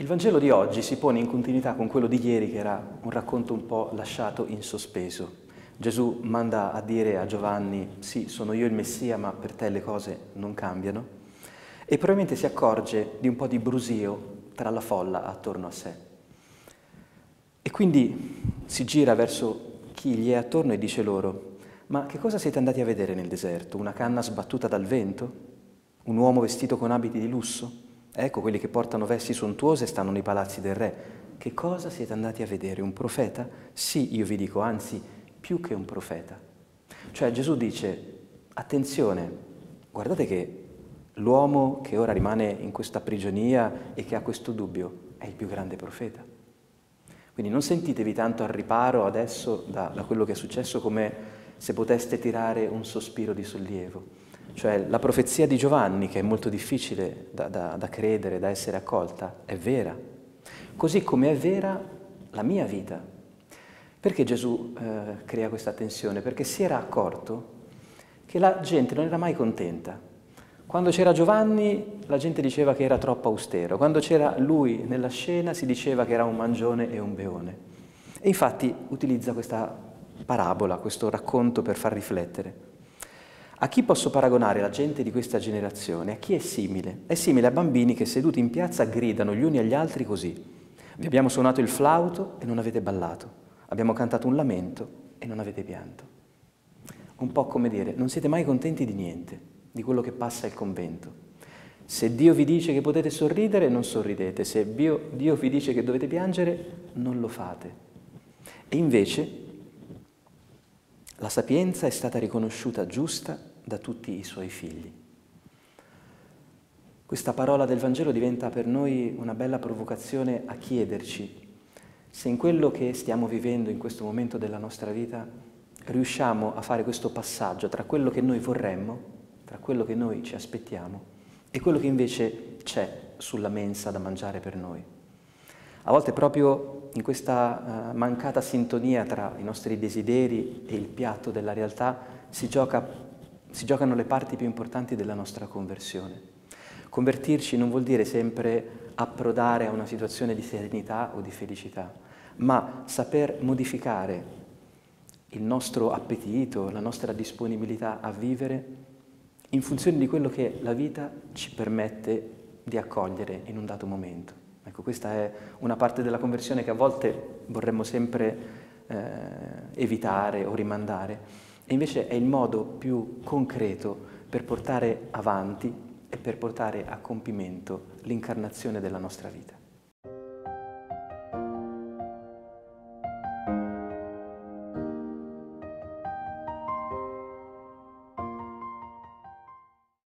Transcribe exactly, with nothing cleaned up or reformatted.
Il Vangelo di oggi si pone in continuità con quello di ieri, che era un racconto un po' lasciato in sospeso. Gesù manda a dire a Giovanni: sì, sono io il Messia, ma per te le cose non cambiano. E probabilmente si accorge di un po' di brusio tra la folla attorno a sé. E quindi si gira verso chi gli è attorno e dice loro: ma che cosa siete andati a vedere nel deserto? Una canna sbattuta dal vento? Un uomo vestito con abiti di lusso? Ecco, quelli che portano vesti sontuose stanno nei palazzi del re. Che cosa siete andati a vedere? Un profeta? Sì, io vi dico, anzi, più che un profeta. Cioè Gesù dice: attenzione, guardate che l'uomo che ora rimane in questa prigionia e che ha questo dubbio è il più grande profeta. Quindi non sentitevi tanto al riparo adesso da, da quello che è successo, come se poteste tirare un sospiro di sollievo. Cioè la profezia di Giovanni, che è molto difficile da, da, da credere, da essere accolta, è vera. Così come è vera la mia vita. Perché Gesù eh, crea questa tensione? Perché si era accorto che la gente non era mai contenta. Quando c'era Giovanni la gente diceva che era troppo austero, quando c'era lui nella scena si diceva che era un mangione e un beone. E infatti utilizza questa parabola, questo racconto per far riflettere. A chi posso paragonare la gente di questa generazione? A chi è simile? È simile a bambini che seduti in piazza gridano gli uni agli altri così: vi abbiamo suonato il flauto e non avete ballato, abbiamo cantato un lamento e non avete pianto. Un po' come dire: non siete mai contenti di niente, di quello che passa al convento. Se Dio vi dice che potete sorridere, non sorridete, se Dio, Dio vi dice che dovete piangere, non lo fate. E invece la sapienza è stata riconosciuta giusta da tutti i suoi figli. Questa parola del Vangelo diventa per noi una bella provocazione a chiederci se in quello che stiamo vivendo in questo momento della nostra vita riusciamo a fare questo passaggio tra quello che noi vorremmo, tra quello che noi ci aspettiamo e quello che invece c'è sulla mensa da mangiare per noi. A volte proprio in questa uh, mancata sintonia tra i nostri desideri e il piatto della realtà si gioca Si giocano le parti più importanti della nostra conversione. Convertirci non vuol dire sempre approdare a una situazione di serenità o di felicità, ma saper modificare il nostro appetito, la nostra disponibilità a vivere in funzione di quello che la vita ci permette di accogliere in un dato momento. Ecco, questa è una parte della conversione che a volte vorremmo sempre eh, evitare o rimandare. E invece è il modo più concreto per portare avanti e per portare a compimento l'incarnazione della nostra vita.